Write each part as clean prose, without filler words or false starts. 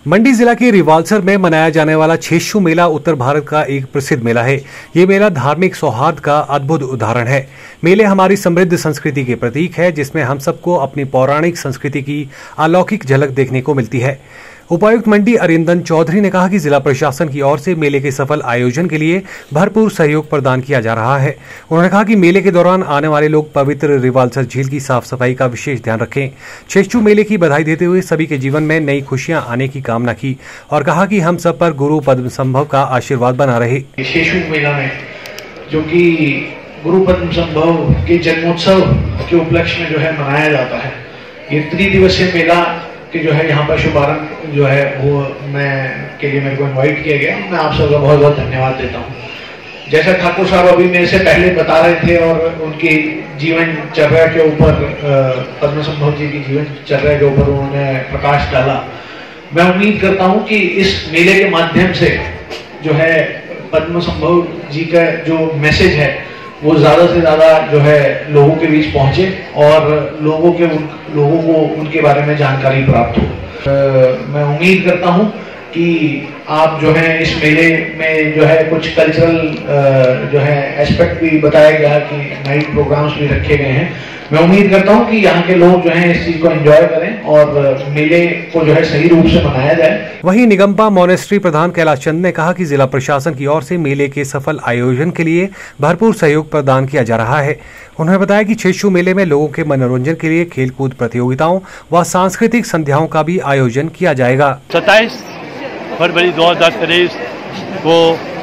मंडी जिला के रिवालसर में मनाया जाने वाला छेशु मेला उत्तर भारत का एक प्रसिद्ध मेला है। ये मेला धार्मिक सौहार्द का अद्भुत उदाहरण है। मेले हमारी समृद्ध संस्कृति के प्रतीक है, जिसमें हम सबको अपनी पौराणिक संस्कृति की अलौकिक झलक देखने को मिलती है। उपायुक्त मंडी अरिंदन चौधरी ने कहा कि जिला प्रशासन की ओर से मेले के सफल आयोजन के लिए भरपूर सहयोग प्रदान किया जा रहा है। उन्होंने कहा कि मेले के दौरान आने वाले लोग पवित्र रिवालसर झील की साफ सफाई का विशेष ध्यान रखें। छेशु मेले की बधाई देते हुए सभी के जीवन में नई खुशियां आने की कामना की और कहा कि हम सब पर गुरु पद्म संभव का आशीर्वाद बना रहे। छेशु मेला में जो कि गुरु पद्म संभव के जन्मोत्सव के उपलक्ष्य में जो है मनाया जाता है, ये त्रिदिवसीय मेला कि जो है यहाँ पर शुभारंभ जो है वो के लिए मेरे को इनवाइट किया गया। मैं आप सबका बहुत बहुत धन्यवाद देता हूँ। जैसा ठाकुर साहब अभी मेरे से पहले बता रहे थे और उनकी जीवनचर्या के ऊपर पद्म संभव जी की जीवनचर्या के ऊपर उन्होंने प्रकाश डाला। मैं उम्मीद करता हूँ कि इस मेले के माध्यम से जो है पद्म संभव जी का जो मैसेज है वो ज़्यादा से ज़्यादा जो है लोगों के बीच पहुँचे और लोगों को उनके बारे में जानकारी प्राप्त हो। मैं उम्मीद करता हूँ कि आप जो है इस मेले में जो है कुछ कल्चरल जो है एस्पेक्ट भी बताया गया कि नाइट प्रोग्राम्स भी रखे गए हैं। मैं उम्मीद करता हूं कि यहाँ के लोग जो हैं इस चीज को एंजॉय करें और मेले को जो है सही रूप से मनाया जाए। वहीं निगम्पा मोनेस्ट्री प्रधान कैलाश चंद ने कहा कि जिला प्रशासन की ओर से मेले के सफल आयोजन के लिए भरपूर सहयोग प्रदान किया जा रहा है। उन्होंने बताया कि छेशु मेले में लोगों के मनोरंजन के लिए खेलकूद प्रतियोगिताओं व सांस्कृतिक संध्याओं का भी आयोजन किया जाएगा। 27 फरवरी 2023 को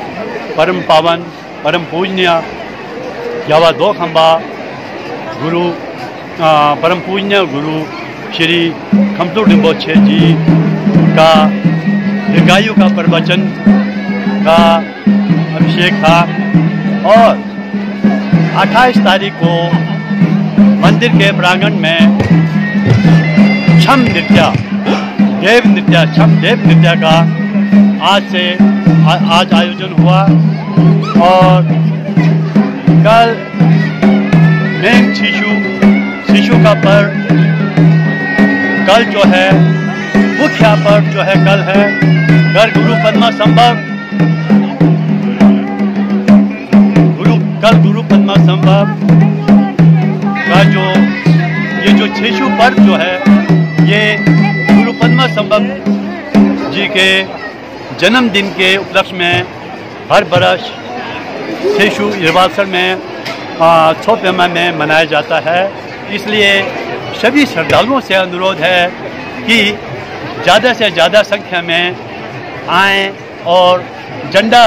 परम पावन परम पूजनीय यावा दो खंबा गुरु परम पूजनीय गुरु श्री खमतू रिम्पोछे जी का दीर्घायु का प्रवचन का अभिषेक था और 28 तारीख को मंदिर के प्रांगण में छम नृत्य देव नृत्य का आज आयोजन हुआ और कल मेन शिशु का पर्व कल जो है मुख्य पर्व जो है कल है गुरु पद्मा संभव गुरु पद्मा संभव का ये जो छेशु पर्व जो है ये गुरु पद्मा संभव जी के जन्मदिन के उपलक्ष्य में हर बरस छेशु रिवालसर में छोपेमा में मनाया जाता है। इसलिए सभी श्रद्धालुओं से अनुरोध है कि ज़्यादा से ज़्यादा संख्या में आएं और झंडा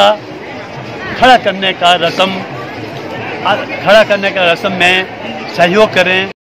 खड़ा करने का रस्म में सहयोग करें।